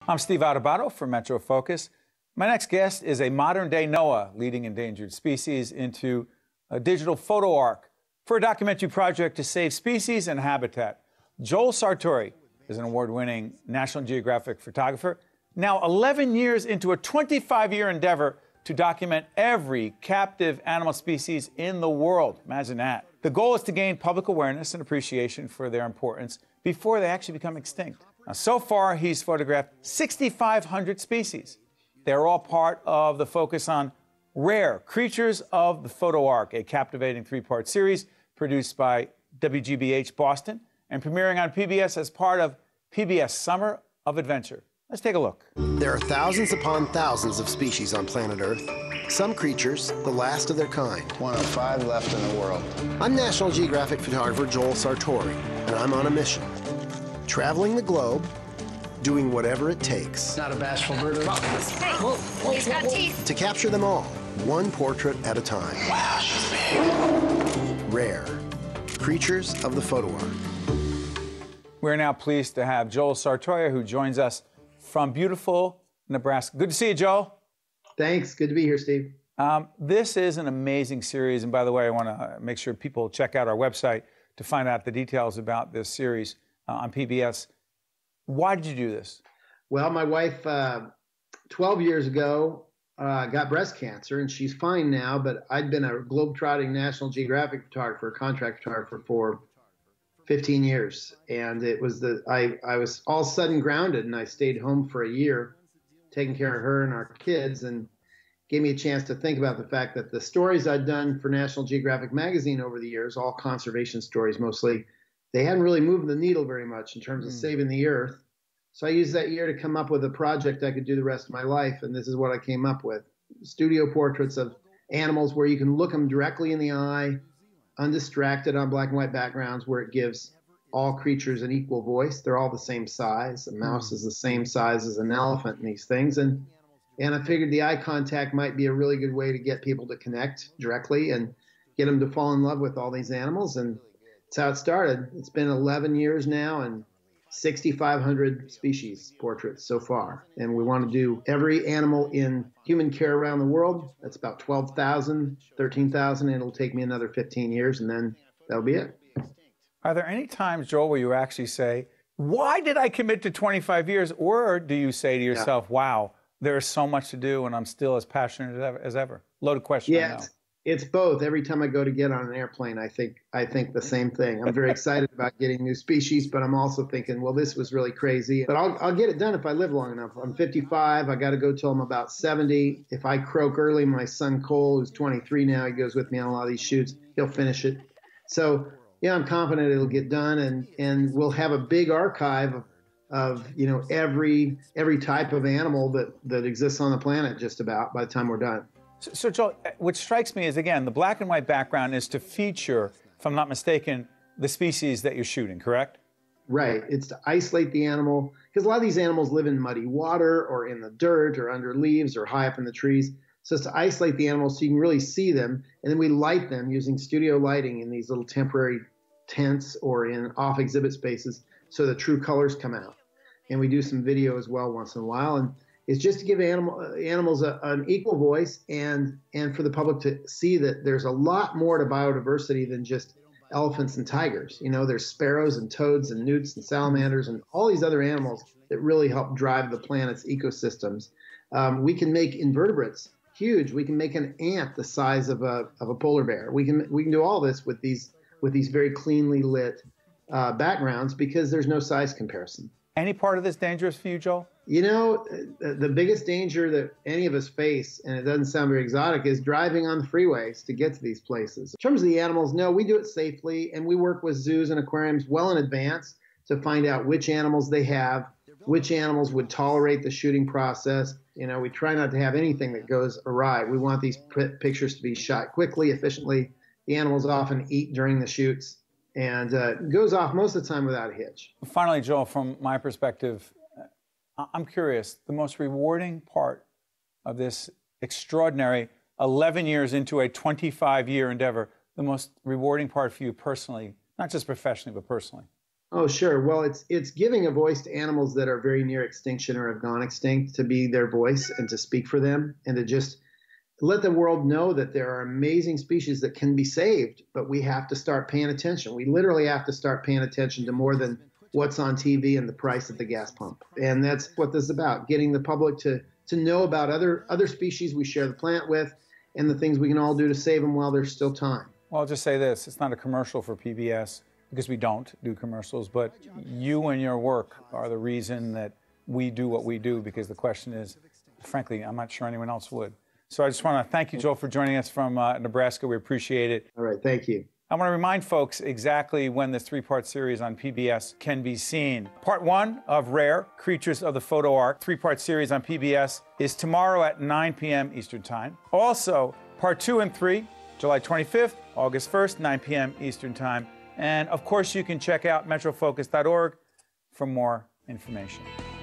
I'm Steve Adubato for Metrofocus. My next guest is a modern-day NOAA leading endangered species into a digital photo ark for a documentary project to save species and habitat. Joel Sartore is an award-winning National Geographic photographer, now 11 years into a 25-year endeavor to document every captive animal species in the world. Imagine that. The goal is to gain public awareness and appreciation for their importance before they actually become extinct. Now, so far, he's photographed 6,500 species. They're all part of the focus on rare creatures of the Photo Ark, a captivating three-part series produced by WGBH Boston and premiering on PBS as part of PBS Summer of Adventure. Let's take a look. There are thousands upon thousands of species on planet Earth. Some creatures, the last of their kind. One of 5 left in the world. I'm National Geographic photographer Joel Sartore, and I'm on a mission. Traveling the globe, doing whatever it takes. Not a bashful bird. Whoa, he's got teeth. To capture them all, one portrait at a time. Wow, she's big. Rare. Creatures of the Photo Ark. We're now pleased to have Joel Sartore, who joins us from beautiful Nebraska. Good to see you, Joel. Thanks. Good to be here, Steve. This is an amazing series. And by the way, I want to make sure people check out our website to find out the details about this series on PBS. Why did you do this? Well, my wife, 12 years ago, got breast cancer, and she's fine now, but I'd been a globe-trotting National Geographic photographer, contract photographer for 15 years. And it was I was all sudden grounded, and I stayed home for a year, taking care of her and our kids, and gave me a chance to think about the fact that the stories I'd done for National Geographic magazine over the years, all conservation stories mostly, they hadn't really moved the needle very much in terms of saving the earth. So I used that year to come up with a project I could do the rest of my life, and this is what I came up with. Studio portraits of animals where you can look them directly in the eye, undistracted on black and white backgrounds, where it gives all creatures an equal voice. They're all the same size. A mouse is the same size as an elephant in these things. And I figured the eye contact might be a really good way to get people to connect directly and get them to fall in love with all these animals. And that's how it started. It's been 11 years now and 6,500 species portraits so far. And we want to do every animal in human care around the world. That's about 12,000, 13,000, and it'll take me another 15 years, and then that'll be it. Are there any times, Joel, where you actually say, why did I commit to 25 years? Or do you say to yourself, wow, there's so much to do and I'm still as passionate as ever? Loaded question. Yeah, it's both. Every time I go to get on an airplane, I think the same thing. I'm very excited about getting new species, but I'm also thinking, well, this was really crazy. But I'll get it done if I live long enough. I'm 55. I got to go till I'm about 70. If I croak early, my son Cole, who's 23 now, he goes with me on a lot of these shoots. He'll finish it. So yeah, I'm confident it'll get done, and we'll have a big archive of every type of animal that exists on the planet just about by the time we're done. So, Joel, what strikes me is, again, the black and white background is to feature, if I'm not mistaken, the species that you're shooting, correct? Right. It's to isolate the animal, because a lot of these animals live in muddy water or in the dirt or under leaves or high up in the trees. So it's to isolate the animals so you can really see them, and then we light them using studio lighting in these little temporary tents or in off exhibit spaces so the true colors come out. And we do some video as well once in a while, and it's just to give animals an equal voice and for the public to see that there's a lot more to biodiversity than just elephants and tigers. There's sparrows and toads and newts and salamanders and all these other animals that really help drive the planet's ecosystems. We can make invertebrates huge. We can make an ant the size of a polar bear. We can do all this with these very cleanly lit backgrounds because there's no size comparison. Any part of this dangerous for you, Joel? The biggest danger that any of us face, and it doesn't sound very exotic, is driving on the freeways to get to these places. In terms of the animals, no, we do it safely, and we work with zoos and aquariums well in advance to find out which animals they have, which animals would tolerate the shooting process. We try not to have anything that goes awry. We want these pictures to be shot quickly, efficiently. The animals often eat during the shoots, and it goes off most of the time without a hitch. Finally, Joel, from my perspective, I'm curious, the most rewarding part of this extraordinary 11 years into a 25-year endeavor, the most rewarding part for you personally, not just professionally, but personally? Oh, sure. Well, it's giving a voice to animals that are very near extinction or have gone extinct, to be their voice and to speak for them, and to just let the world know that there are amazing species that can be saved, but we have to start paying attention. We literally have to start paying attention to more than what's on TV and the price at the gas pump. And that's what this is about, getting the public to know about other species we share the planet with and the things we can all do to save them while there's still time. Well, I'll just say this. It's not a commercial for PBS because we don't do commercials, but you and your work are the reason that we do what we do, because the question is, frankly, I'm not sure anyone else would. So I just want to thank you, Joel, for joining us from Nebraska. We appreciate it. All right, thank you. I want to remind folks exactly when this three-part series on PBS can be seen. Part 1 of Rare, Creatures of the Photo Ark, three-part series on PBS, is tomorrow at 9 p.m. Eastern Time. Also, Part 2 and 3, July 25th, August 1st, 9 p.m. Eastern Time. And, of course, you can check out metrofocus.org for more information.